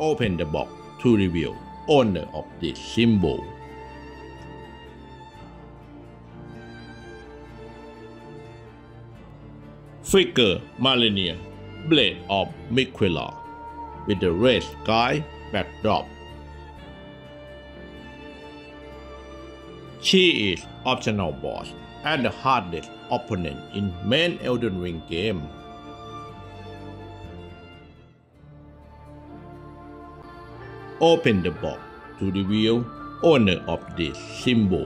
Open the box to reveal owner of this symbol. Figure Malenia, Blade of Miquella, with the red sky backdrop. She is optional boss and the hardest opponent in main Elden Ring game. Open the box to reveal owner of this symbol.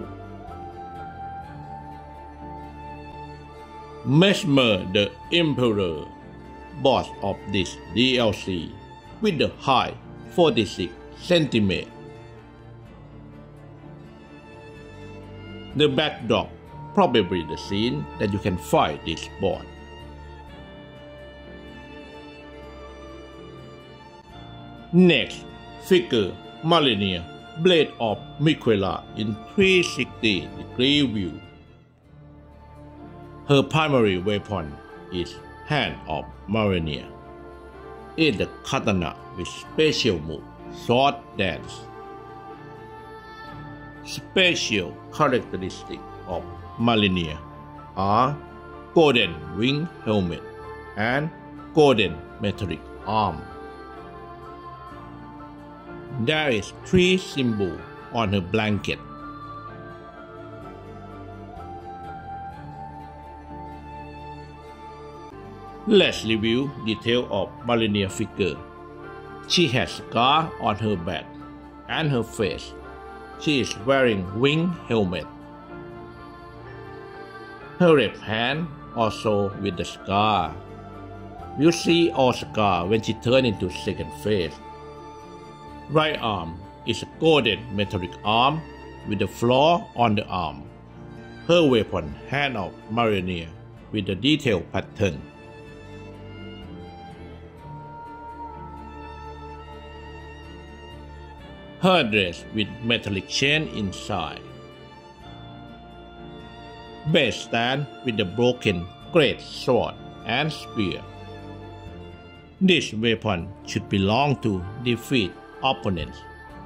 Mesmer the Emperor, boss of this DLC, with the height 46 cm. The backdrop probably the scene that you can fight this boss. Next, figure Malenia, Blade of Miquella in 360-degree view. Her primary weapon is Hand of Malenia. It is the katana with special move, Sword Dance. Special characteristics of Malenia are golden wing helmet and golden metallic arm. There is 3 symbols on her blanket. Let's review detail of Malenia figure. She has scars on her back and her face. She is wearing wing helmet. Her left hand also with the scar. You see all scar when she turns into second face. Right arm is a golden metallic arm with the flaw on the arm. Her weapon Hand of Malenia with the detailed pattern. Her dress with metallic chain inside. Base stand with the broken great sword and spear. This weapon should belong to defeat opponents.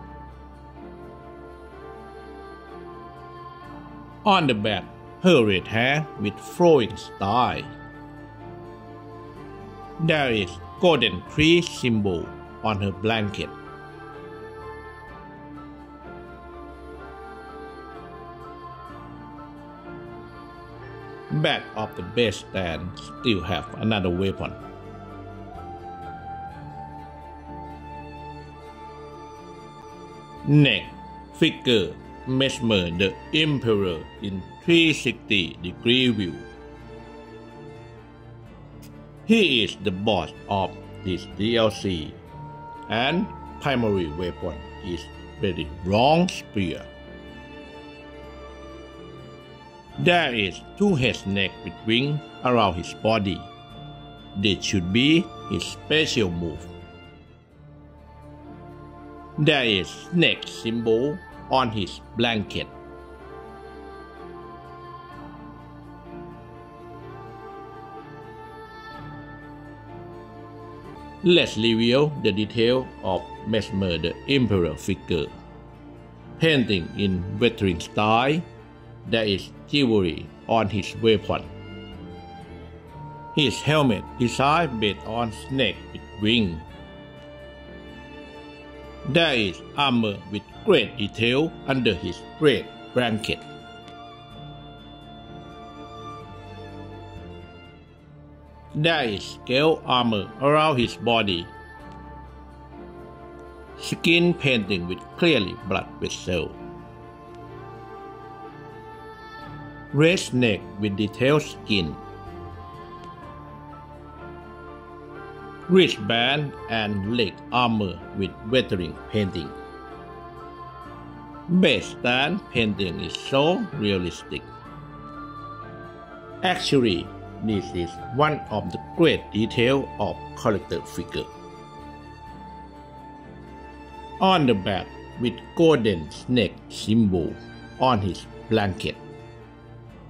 On the back, her red hair with flowing style. There is golden tree symbol on her blanket. Back of the base stand still have another weapon. Next, figure Mesmer the Emperor in 360-degree view. He is the boss of this DLC, and primary weapon is very long spear. There is 2 head snakes with wings around his body. This should be his special move. There is snake symbol on his blanket. Let's reveal the detail of Mesmer the Emperor figure. Painting in veteran style. There is jewelry on his weapon. His helmet designed based on snake with wings. There is armor with great detail under his red blanket. There is scale armor around his body. Skin painting with clearly blood vessel. Red snake with detailed skin. Wristband and leg armor with veteran painting. Base stand painting is so realistic. Actually, this is one of the great details of character figure. On the back with golden snake symbol on his blanket.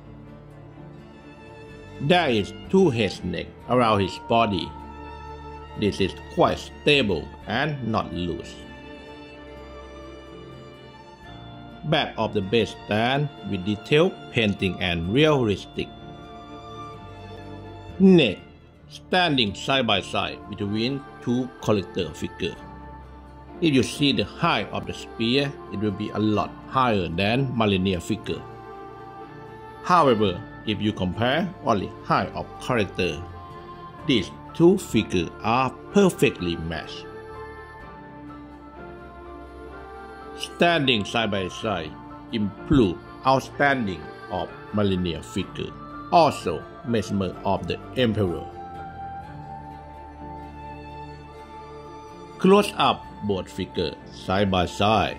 There is 2 head snakes around his body. This is quite stable and not loose. Back of the base stand with detailed painting and realistic. Neck standing side by side between two collector figures. If you see the height of the spear, it will be a lot higher than Mjolnir figure. However, if you compare only height of character, these two figures are perfectly matched. Standing side by side improve outstanding of Mjolnir figure, also Mesmer of the Emperor. Close up both figures side by side.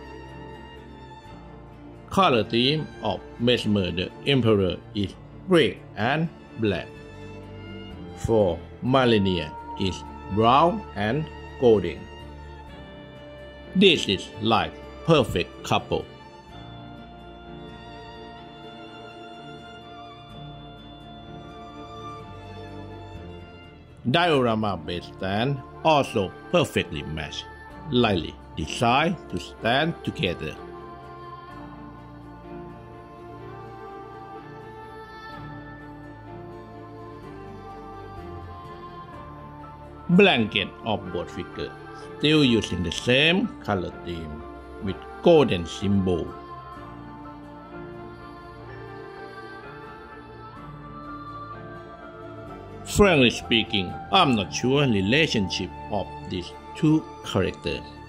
Color theme of Mesmer the Emperor is red and black. For Mjolnir is brown and golden. This is like perfect couple. Diorama base stand also perfectly matched, lightly designed to stand together. Blanket of both figures still using the same color theme with golden symbol. Frankly speaking, I'm not sure relationship of these two characters.